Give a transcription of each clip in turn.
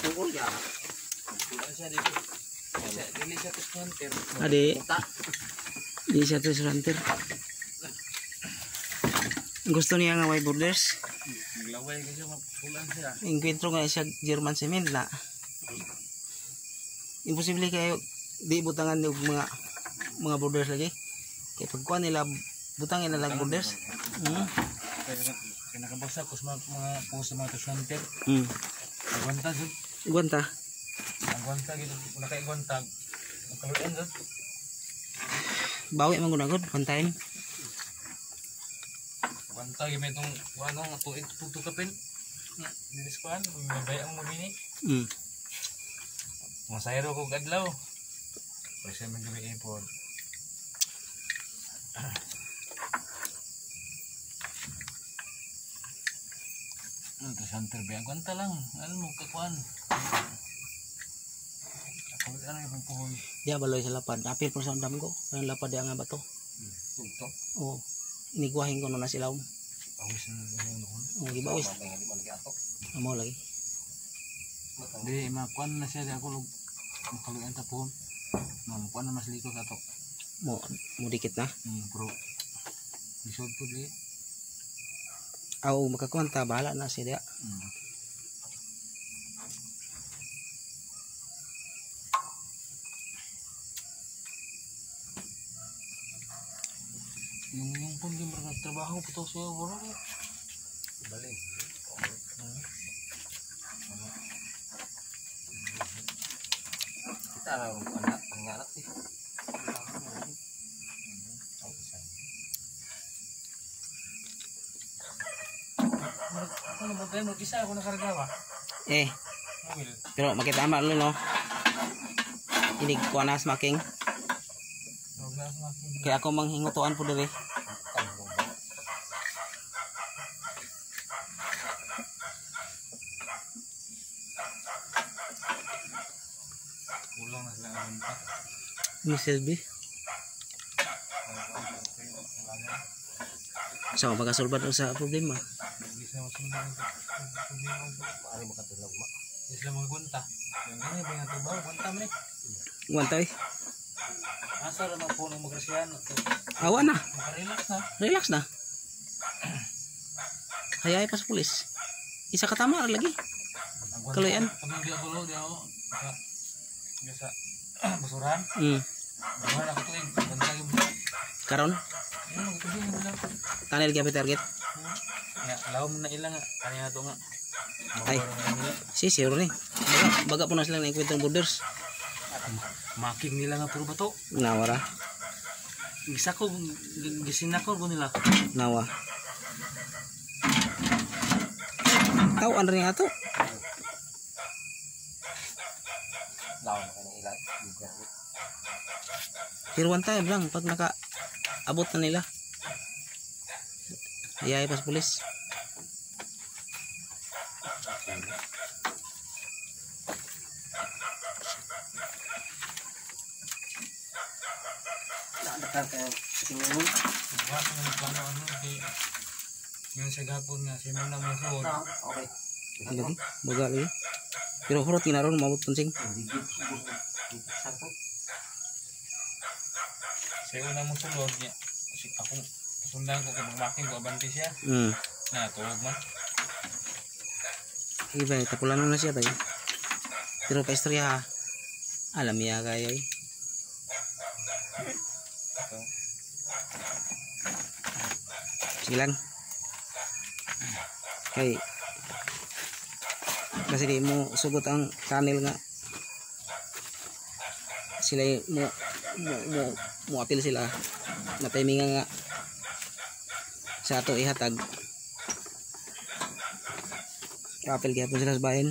tungkol ya. Ade. Di satu serantir. Gusto niya nga white borders. Naglaway kasi mapulan siya. Encuentro nga siya German cement na. Imposible kayo di butangan og mga borders lagi. Kay pagkuan nila butang nila lag borders. Kaya nakabasa ko sa mga post sa mga tusanter. Agwanta jud. Gwanta. Agwanta gid wala kay agwanta. Nakaluan jud. Bawi man gud agod one time. Agwanta gid may tong ano nga tuig tutupin. Dinis kuan mabay ang mabini. Masayro ko adlaw. Presyo man gid import. Tusanter ba agwanta lang. Ano mo kakuan. Ano yung puhon? Dia baloy sa lapad. Apil po sa andam ko. Ang lapad dia nga bato. Ito? Oo. Inigwahin ko na sila. Bawis na yung noon. Oo, gibawis. Amo lagi. Di, makuan na siya. Di ako makaluan sa puhon. Makuan na mas liko sa to. Mo dikit na. Pero, isod po di. Aw, makakuanta. Bahala na siya dia. Yung pun yung trabaho po to siya wala ko. Balik. Kita lang anak pangarap eh. Ano ba tayo mag-isa ako nakaragawa? Pero makitama lo no. Inig ko na smaking. Kaya ako manghingutuan po dere. Kulang na sila ang banta. Mr. B. So, makasulbad sa problema. Hindi sila masundan ang problema. Paano makatulog ma? Hindi sila maggunta. Yung ganyan ba yung trabaho? Gunta mo eh. Gwanta eh. Asa rin ang puno mag-rasyan. Awa na. Makarelax na. Relax na. Hayay pa sa pulis. Isa katama lagi. Kaloyan. Kaming di ako di ako. Di sa basuran. Bawa na ko ito eh. Banta yung bulan. Karon. Ano magkabing yung bulan. Tanil gyapon target. Lawom na ilang nga. Kanya ito nga. Ay. Si sure ni. Baga po na sila na ikwentong borders. Making nila nga puro bato. Nawara. Gisa ko, gisinakor ko nila. Nawa. Tau ano rin ato? Pero one time lang pag naka abot na nila. Hayay pas pulis. Yung sa gapon nga, si Muna mo suod. Lagi, baga lagi. Pero hurot kinaron mabot pansing. Si Una mo sulod niya. Kasi akong sundan ko kung magmaking ko abanti siya. Na, tuwag man. Iba, tapulan na siya tayo. Pero pa istorya ha. Alam niya kayo eh. Sige lang. Okay. Kasi di mo sugot ang channel nga. Sila mo apil sila. Na timing nga sa ato ihatag. Apil kaya po sila sa bayan.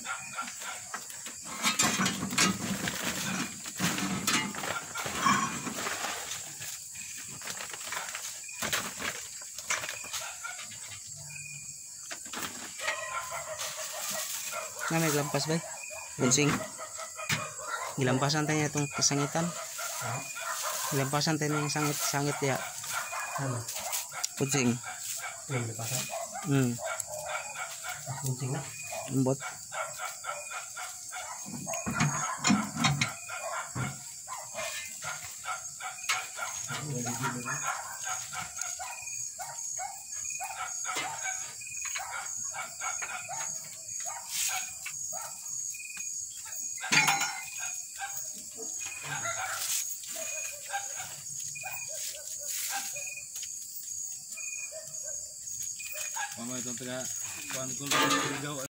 Na may lampas ba? Bunsing. Gilampasan tayo itong kasangitan. Gilampasan tayo yung sangit ya. Ano? Bunsing. Gilampasan? Bunsing na? Umbot. Mama itu tengah kuan kul